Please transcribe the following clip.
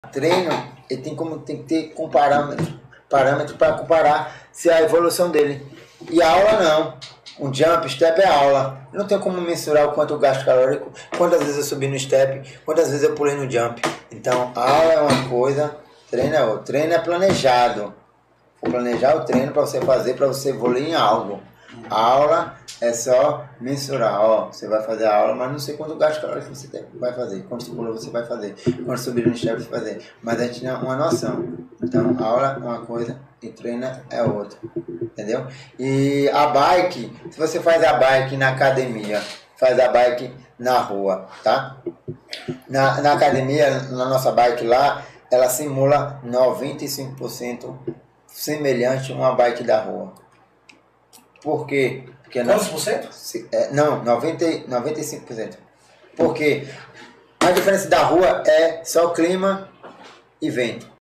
Treino, ele tem que ter parâmetro para comparar se a evolução dele. E a aula não. Um jump, step é aula. Eu não tenho como mensurar o quanto eu gasto calórico, quantas vezes eu subi no step, quantas vezes eu pulei no jump. Então, a aula é uma coisa, treino é outra. Treino é planejado. Vou planejar o treino para você fazer, para você evoluir em algo. A aula é só mensurar. Ó, você vai fazer a aula, mas não sei quanto gasto calórico você vai fazer. Quanto pula você vai fazer. Quanto subir no step você vai fazer. Mas a gente tem uma noção. Então, a aula é uma coisa e treino é outra. Entendeu? E a bike, se você faz a bike na academia, faz a bike na rua, tá? Na academia, na nossa bike lá, ela simula 95% semelhante a uma bike da rua. Por quê? Porque quantos por cento? Não, 95%. Porque a diferença da rua é só clima e vento.